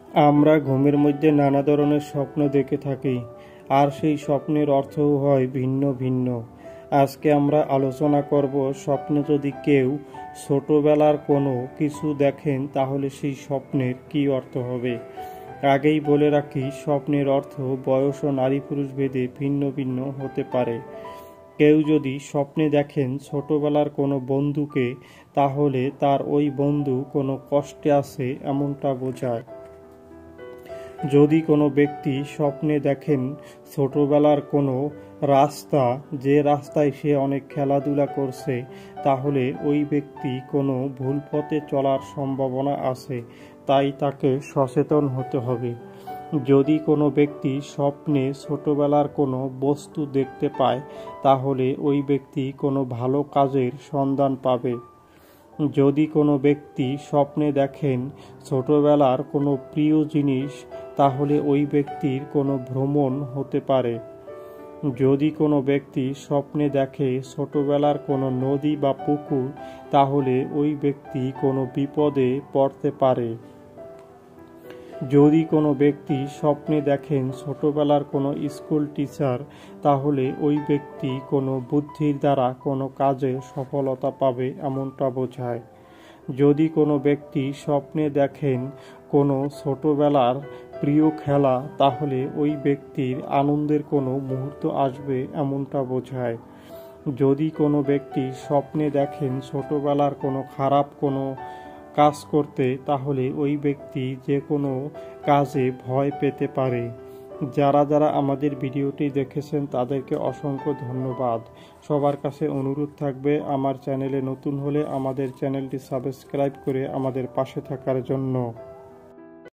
আমরা ঘুমের মধ্যে নানা ধরনের স্বপ্ন দেখে থাকি, আর সেই স্বপ্নের অর্থও হয় ভিন্ন ভিন্ন। আজকে আমরা আলোচনা করব, স্বপ্নে যদি কেউ ছোটবেলার কোনো কিছু দেখেন তাহলে সেই স্বপ্নের কী অর্থ হবে। আগেই বলে রাখি, স্বপ্নের অর্থ বয়স ও নারী পুরুষ ভেদে ভিন্ন ভিন্ন হতে পারে। কেউ যদি স্বপ্নে দেখেন ছোটবেলার কোনো বন্ধুকে, তাহলে তার ওই বন্ধু কোনো কষ্টে আছে এমনটা বোঝায়। যদি কোনো ব্যক্তি স্বপ্নে দেখেন ছোটবেলার কোনো রাস্তা, যে রাস্তায় সে অনেক খেলাধুলা করছে, তাহলে ওই ব্যক্তি কোনো ভুল পথে চলার সম্ভাবনা আছে, তাই তাকে সচেতন হতে হবে। যদি কোনো ব্যক্তি স্বপ্নে ছোটবেলার কোনো বস্তু দেখতে পায়, তাহলে ওই ব্যক্তি কোনো ভালো কাজের সন্ধান পাবে। যদি কোনো ব্যক্তি স্বপ্নে দেখেন ছোটবেলার কোনো প্রিয় জিনিস, তাহলে ওই ব্যক্তির কোনো ভ্রমণ হতে পারে। যদি কোনো ব্যক্তি স্বপ্নে দেখে ছোটবেলার কোনো নদী বা পুকুর, তাহলে ওই ব্যক্তি কোনো বিপদে পড়তে পারে। যদি কোনো ব্যক্তি স্বপ্নে দেখেন ছোটবেলার কোনো স্কুল টিচার, তাহলে ওই ব্যক্তি কোনো বুদ্ধির দ্বারা কোনো কাজে সফলতা পাবে এমনটা বোঝায়। যদি কোনো ব্যক্তি স্বপ্নে দেখেন কোনো ছোটবেলার প্রিয় খেলা, তাহলে ওই ব্যক্তির আনন্দের কোনো মুহূর্ত আসবে এমনটা বোঝায়। যদি কোনো ব্যক্তি স্বপ্নে দেখেন ছোটবেলার কোনো খারাপ কোনো কাজ করতে, তাহলে ওই ব্যক্তি যে কোনো কাজে ভয় পেতে পারে। যারা যারা আমাদের ভিডিওটি দেখেছেন তাদেরকে অসংখ্য ধন্যবাদ। সবার কাছে অনুরোধ থাকবে, আমার চ্যানেলে নতুন হলে আমাদের চ্যানেলটি সাবস্ক্রাইব করে আমাদের পাশে থাকার জন্য।